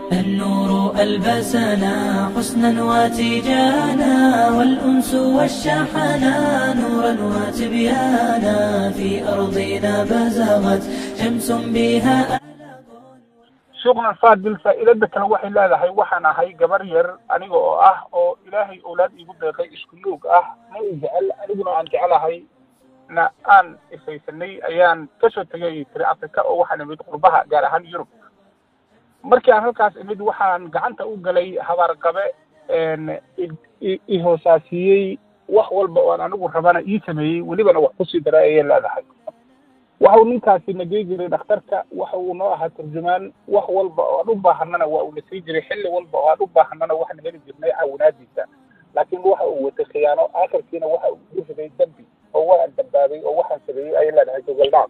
النور ألبسنا حسنا وتيجانا والأنس والشحنا نورا وتبيانا في أرضنا بزغت شمس بها. شغل فاضل فائدة كان وحي لا هي وحنا هي جبرير أنا أو إلهي أولاد يقول لي إسكولوج ما يجعل أنا جعلها هي أن إسيسني أيان كشوت جاي في أفريقيا أو وحنا بيتقربها جارها يوروب markii aan halkaas imid waxaan gacanta u galay habarqabe ihoosaasiyey wax walba oo aan anigu rabana ii sameeyey welibana wax kusii daray ayay leedahay waxa uu ninkaasi nagey jiray dhakhtarka waxa uu noo ahaa turjumaan wax walba oo aan u baahanana waa uu nasii jiray xilli walba oo aan u baahanana waxaan heli jirnay caawinaadiisa laakiin waxa uu watay khiyaano aakhirkiina waxa uu u riday dambi oo waa dambaabay oo waxaan sameeyey ayay leedahay gogoldhac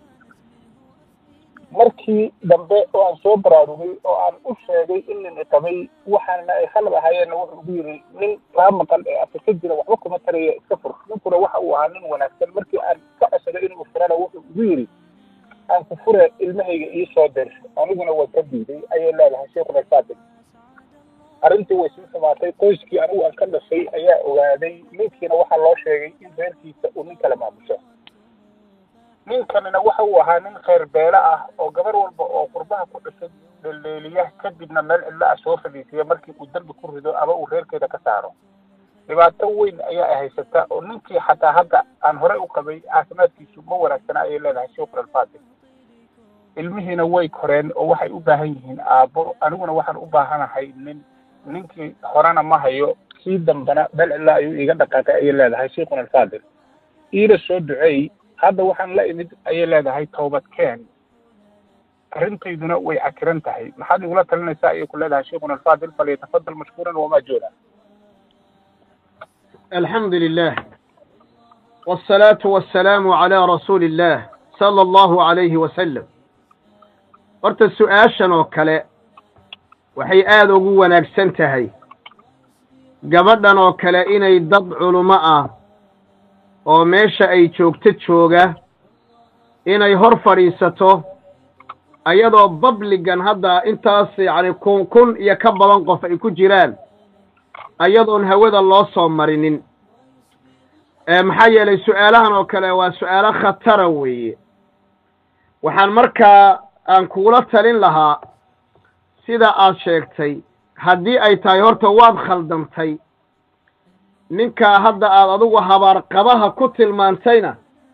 markii dambe oo aan soo baraarugay oo aan u sheegay in nin qabay waxaana ay khalad ahaayeen wuxuu ugu yiri nin la maqan ee Afrika jira waxba kuma taraya iska fur ninkuna waxa uu ahaa nin wanaagsan markii aan ka codsaday inuu furana wuxuu ugu yiri aan ku fure ilmahayga ii soo dir aniguna waa ka diiday ayay leedahay sheekhu Faadil arrintii way soo samaatay qoyskii anigu aan ka dhashay ayaa ogaaday ninkiina waxa loo sheegay in reerkiisa uu nin kala maamusho ninkanina waxa uu ahaa nin khayr beela ah oo gabar walba oo qurbaha ku dhashay leeliyaha kadibna meel cidla ah soo fadhiisay markii uu dambi ku rido ama uu reerkeeda ka saaro dhibaato weyn ayaa haysata oo ninkii xataa hadda aan hore u qabay caafimaadkiisu ma wanaagsana ayay leedahay sheekhu Faadil ilmihiina way koreen oo waxay u baahan yihiin aabbo aniguna waxaan u baahanahay ninkii horena ma hayo sii dambana meel cidla ayuu iga dhaqaaqay ayay leedahay sheekhu Faadil ila soo duceey هذا وحن لا يمد أي لا ده هي توبة كان رنتي دنا ويعكرنتها هي ما حد يقول لك النساء يقول لها شيخنا الفاضل فليتفضل مشكورا ومأجورا. الحمد لله والصلاة والسلام على رسول الله صلى الله عليه وسلم. ورت السؤال شنو كلا وحي آذو جوا نكسنتهي قبضنا وكلا إن يضب علماء oo meesha ay joogto jooga inay hor fariisato ayadoo publican hadda intaas yani kun iyo ka badan qof ay ku jiraan ayadoon hawada loo soo marinin maxaa yeelay su'aalahan oo kale waa su'aalo khatara weeye waxaan markaa aan kugula talin lahaa sida aad sheegtay haddii ay tahay horta waad khaldantay ninka hadda aad adigu habaar qabaha ku tilmaantayna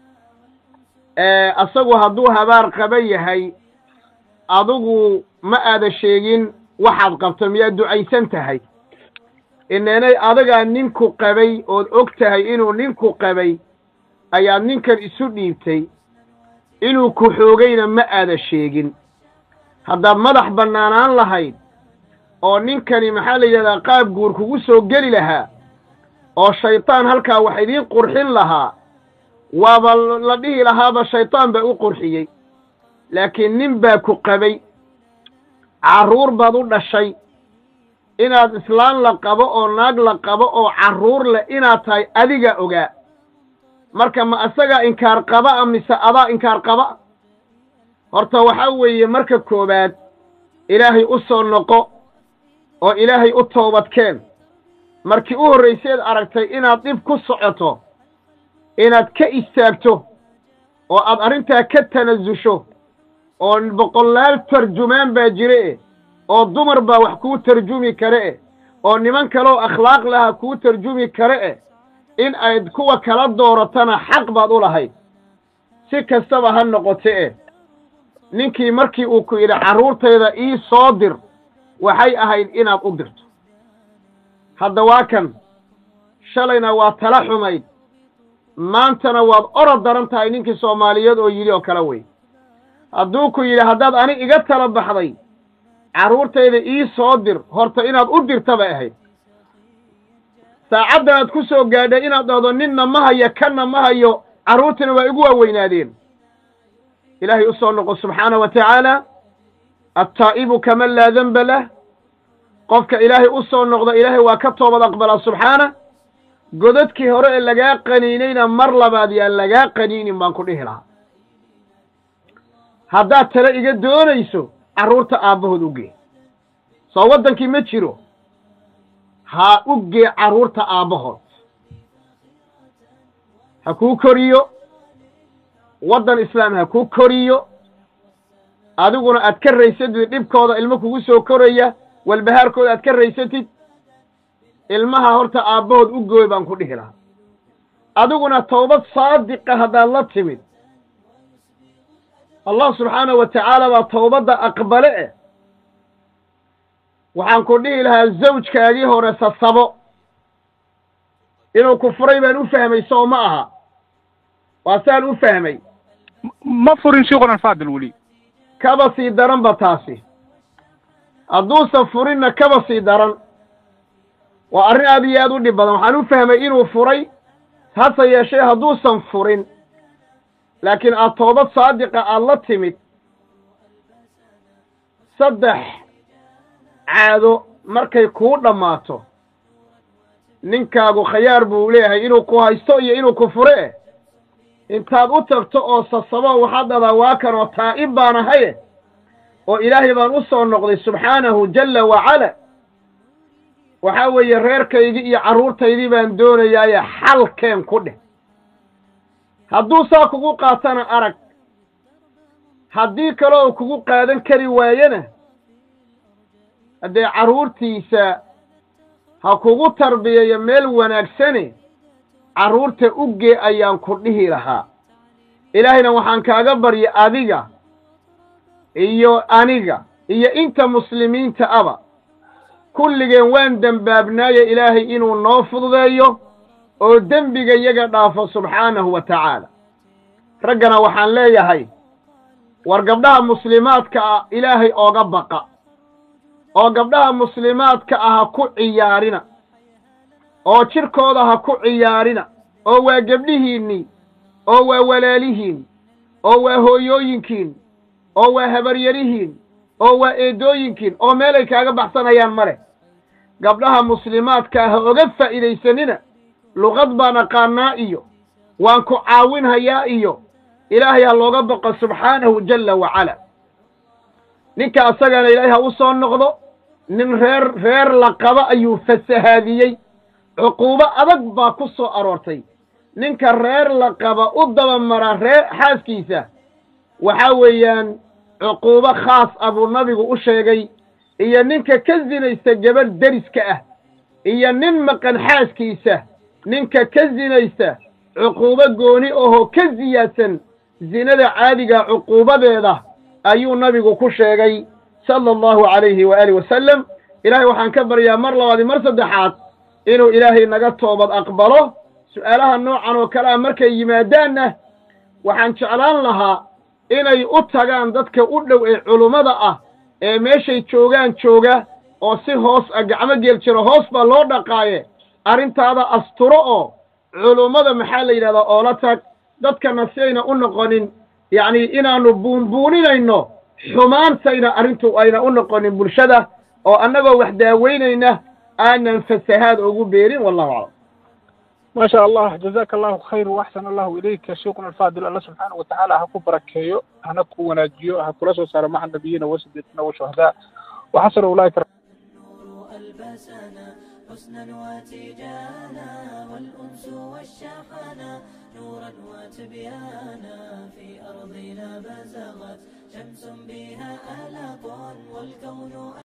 asagu hadduu habaar qaba yahay adigu ma aada sheegin waxaad qabto miyaad ducaysan tahay inanay adagaa ninku qabay ood og tahay inuu ninku qabay ayaad ninkan isu dhiibtay inuu ku xoogayna ma aada sheegin haddaad madax bannaanaan lahayd oo ninkani maxaa la yidhahdaa qaab guur kugu soo geli lahaa oo shaytaan halkaa wax idiin qurxin lahaa waaba la dhihi lahaaba shaytaan baa u qurxiyey laakiin nin baa ku qabay carruur baad u dhashay inaad islaan la qabo oo naag la qabo oo carruur leh inaad tahay adiga ogaa marka ma asagaa inkaar qaba a mise adaa inkaar qaba horta waxaa weeye marka koowaad ilaahay u soo noqo oo ilaahay u toobadkeen markii u horrayseed aragtay inaad dhib ku socoto inaad ka istaagto oo aad arrintaa ka tanasusho oo boqolaal tarjumaan baa jire oo dumar baa wax kuu tarjumi kare oo niman kaleoo akhlaaq laha kuu tarjumi kare in ayd kuwa kala dooratana xaq baad u lahayd si kastaba ha noqote ninkii markii uu ku yidhi carruurtayda ii soo dir waxay ahayd inaad u dirto hadda waa kan shalayna waa tala xumayd maantana waad orod daran tahay ninkii Soomaaliyeed oo yidhi oo kala wey hadduu ku yidhi haddaad ani iga tala baxday carruurtayda ii soo dir horta inaad u dirta bay ahayd saacaddan aad ku soo gaadhay inaad dhahdo ninna ma hayo kanna ma hayo carruurtina waa igu waaweynaadeen ilaahay u soo noqo subxaana wa tacaala attaa'ibu kaman laa danba lah qofka ilaahay u soo noqda ilaahay waa ka toobad aqbalaa subxaana godadkii hore ee lagaa qaniinayna mar labaad yaan lagaa qaniinin baan ku dhihi lahaa haddaad tale iga doonayso carruurta aabbahood u gee soo waddankii ma jiro ha u gee carruurta aabbahood ha kuu koriyo waddan islaam ha kuu koriyo adiguna aad ka raysatid dhibkooda ilmo kugu soo koraya walbahaarkooda aad ka raysatid ilmaha horta aabbahood u gooy baan ku dhihi lahaa adiguna tawbad saadiqa haddaad la timid allah subxaanahu wa tacaala baa tawbadda aqbale waxaan ku dhihi lahaa zawjkaagii hore sasabo inuu ku furay baan u fahmay soo ma aha waa saan u fahmay ma furin sheekhuna alfaadil weli kaba sii daran ba taasi hadduusan furinna kaba sii daran waa arrin aad iyo aad u dhib badan waxaan u fahmay inuu furay hase yeeshee hadduusan furin laakiin aad toobad saadiqa aad la timid 3 caado markay kuu dhammaato ninkaagu khayaar buu leeyahay inuu ku haysto iyo inuu ku fure intaad u tagto oo sasabo waxaad dhadaa waa kan oo taa'ib baan ahaye oo ilaahay baan u soo noqday subxaanahu jalla wacala waxaa weeye reerkaydii iyo carruurtaydii baan doonayaaye xalkeen ku dheh hadduu saa kugu qaatana arag haddii kale oo kugu qaadan kari waayena haddee carruurtiisa ha kugu tarbiyayo meel wanaagsane carruurta u gee ayaan ku dhihi lahaa ilaahayna waxaan kaaga barya adiga iyo aniga iyo inta muslimiinta aba kulligeen waan dembaabnaaye ilaahay inuu noo fududeeyo oo dembiga yaga dhaafo subxaanahu wa tacaala raggana waxaan leeyahay war gabdhaha muslimaadka ah ilaahay ooga baqa oo gabdhaha muslimaadka ah ha ku ciyaarina oo jirkooda ha ku ciyaarina oo waa gabdhihiinnii oo waa walaalihiin oo waa hooyooyinkiin oo waa habaryarihiin oo waa eedooyinkiin oo meelay kaaga baxsanayaan ma leh gabdhaha muslimaadka ah ha oga faa'iidaysanina luqad baan aqaanaa iyo waan ku caawinhayaa iyo ilaahay ha looga baqo subxaanahu jalla wacala ninka asagana ilaahay ha u soo noqdo nin reer la qaba ayuu fasahaadiyey cuquubo adag baa ku soo aroortay ninka reer la qaba u dabamara xaaskiisa waxaa weeyaan cuquubo khaas ah buu nabigu u sheegay iyo ninka ka zinaysta gabadh deriska ah iyo nin maqan xaaskiisa ninka ka zinaysta cuquubo gooni ahoo ka siyaadsan zinada caadiga cuquubadeeda ayuu nabigu ku sheegay sala allahu calayhi waaalih wasalam ilaahay waxaan ka baryaa mar labaad mar saddexaad inuu ilaahay naga toobad aqbalo su'aalaha noocan oo kale ah markay yimaadaanna waxaan jeclaan lahaa inay u tagaan dadka u dhow ee culummada ah ee meeshay joogaan jooga oo si hoos ah gacmo geel jiro hoos baa loo dhaqaaye arrintaada asturo oo culummada maxaa la yidhahdaa oola tag dadkana si ayna u noqonin yacni inaannu buunbuuninayno xumaantayna arrintu ayna u noqonin bulshada oo annagoo wax daaweynayna aanan fasahaad ugu beerin wallahu aclam ما شاء الله جزاك الله خير وأحسن الله إليك شيخنا الفاضل الله سبحانه وتعالى هكو بركيو هنكو وناجيو هكو رسول صار مع النبيين وسدتنا وشهداء وحصل أولئك ألبسنا حسنا وتيجانا والأنس والشحنا نورا وتبيانا في أرضنا بزغت شمس بها ألق والكون